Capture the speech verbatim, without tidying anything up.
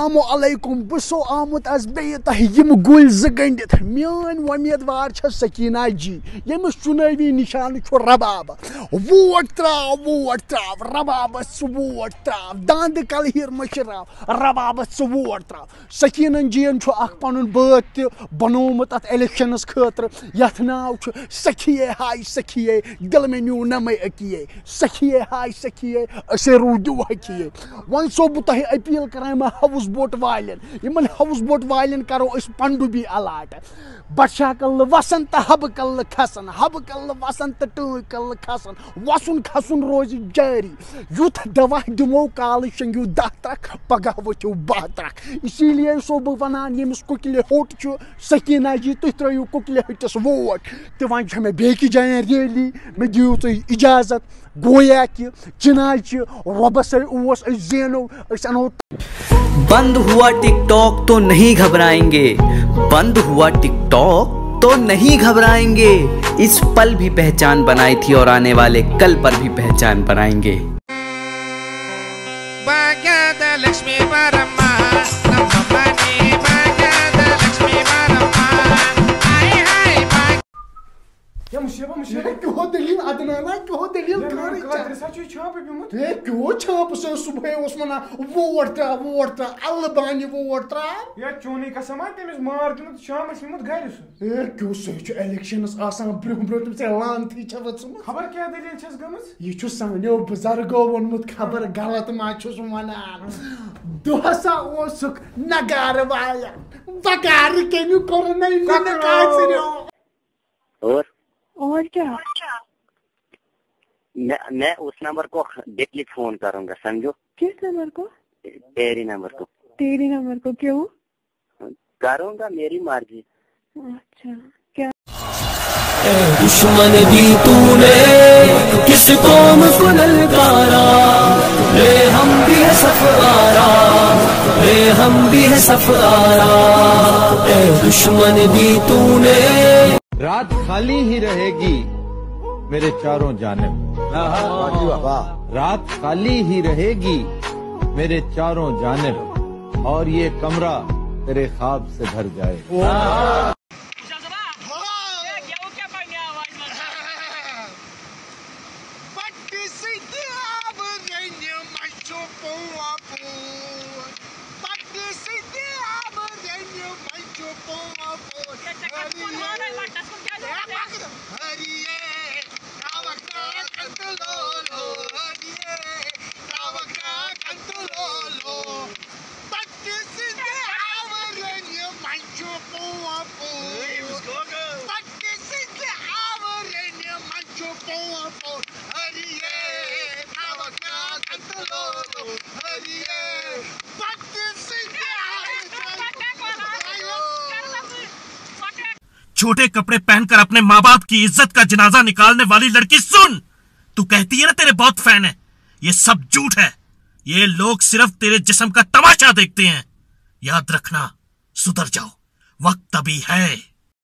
السلام بسو آمت از بیہ تہ گل ز گنڈت میان ومیدوار سکینہ جی یمس چناوی نشان رباب ووٹ تراو ووٹ تراو ربابس ووٹ تراو داند کلہیر مشراو ربابس ووٹ تراو سکینہ جین اخ پن بات تہ بنومت ات الیکشنس خاطر یت ناو سکھیے ہائے سکھیے دل میں نیو نمے اکیے سکھیے ہائے سکھیے اسے رودو حکیے ون سو بہ تہ اپیل کران ہاؤس بوٹ والن یمن ہاؤس بوٹ والن کرو اس پنڈوبی الاٹ بٹشاہ کل وسن تو حب کل کھسن حب کل وسن تو ٹٲنۍ کل کھسن وسن کھسن روز جاری یوت دوا دمو کال شنگیو دہ ترک پگہ ؤتھِو بہ ترک اسی لیے سو بہ ونان یمس کُکلہِ ہوٚٹ چھُ سکینہ جی تُہۍ ترٲیِو کُکلہِ ہٹس ووٹ تہِ وۄنۍ چھےٚ مےٚ بیٚکہِ جایہِ ریلی مےٚ دِیِو تُہۍ اجازت گویا کہ چناچ رۄبس اوس أسۍ زینو أسۍ انو. بند ہوا ٹک ٹاک تو نہیں گھبرائیں گے بند ہوا ٹک ٹاک تو نہیں گھبرائیں گے اس پل بھی پہچان بنائی تھی اور آنے والے کل پر بھی پہچان بنائیں گے. مشیبہ مشیبہ کیوں دلیل ادنانا کیوں دلیل کار کیوں چھاپ سے صبح اس منا ووٹ ترا ووٹ ترا اللہ بانی ووٹ ترا یا چونی قسم تمس مار دن شام سمت گھر سن اے کیوں سے چھ الیکشنس آسان برو برو تم سے لان تھی چھ وچم خبر کیا دلیل چھس گمس یہ چھ سانیو بزرگو ونمت خبر غلط ما چھس ونان دوسا اوسک نگار وایا بگار کیو کرنے نہ کاچریو اور اور کیا میں میں اس نمبر کو ڈیلی فون کروں گا سمجھو. کس نمبر کو؟ تیری نمبر کو. تیری نمبر کو کیوں کروں گا؟ میری مرضی. اچھا کیا دشمن بھی تو نے کس قوم کو للکارا لے ہم بھی ہے سفارا لے ہم بھی ہے سفارا اے دشمن بھی تو نے. رات خالی ہی رہے گی میرے چاروں جانب رات خالی ہی رہے گی میرے چاروں جانب اور یہ کمرہ تیرے خواب سے بھر جائے. چھوٹے کپڑے پہن کر اپنے ماں باپ کی عزت کا جنازہ نکالنے والی لڑکی سن، تو کہتی ہے نا تیرے بہت فین ہیں، یہ سب جھوٹ ہے. یہ لوگ صرف تیرے جسم کا تماشا دیکھتے ہیں. یاد رکھنا، سدھر جاؤ، وقت ابھی ہے.